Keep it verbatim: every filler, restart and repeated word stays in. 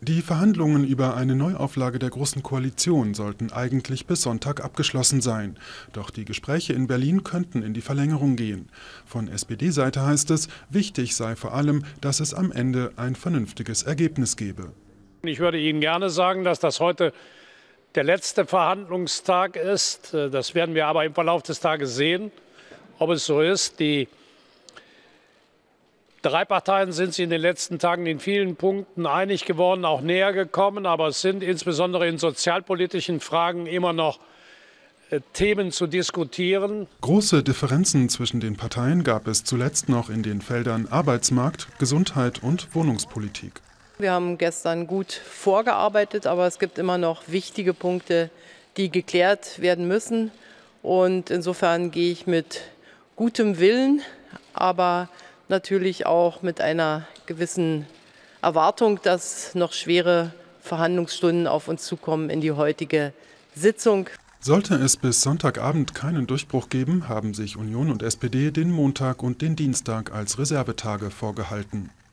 Die Verhandlungen über eine Neuauflage der Großen Koalition sollten eigentlich bis Sonntag abgeschlossen sein. Doch die Gespräche in Berlin könnten in die Verlängerung gehen. Von S P D-Seite heißt es, wichtig sei vor allem, dass es am Ende ein vernünftiges Ergebnis gebe. Ich würde Ihnen gerne sagen, dass das heute der letzte Verhandlungstag ist. Das werden wir aber im Verlauf des Tages sehen, ob es so ist. Die Drei Parteien sind sich in den letzten Tagen in vielen Punkten einig geworden, auch näher gekommen. Aber es sind insbesondere in sozialpolitischen Fragen immer noch Themen zu diskutieren. Große Differenzen zwischen den Parteien gab es zuletzt noch in den Feldern Arbeitsmarkt, Gesundheit und Wohnungspolitik. Wir haben gestern gut vorgearbeitet, aber es gibt immer noch wichtige Punkte, die geklärt werden müssen. Und insofern gehe ich mit gutem Willen, aber natürlich auch mit einer gewissen Erwartung, dass noch schwere Verhandlungsstunden auf uns zukommen in die heutige Sitzung. Sollte es bis Sonntagabend keinen Durchbruch geben, haben sich Union und S P D den Montag und den Dienstag als Reservetage vorgehalten.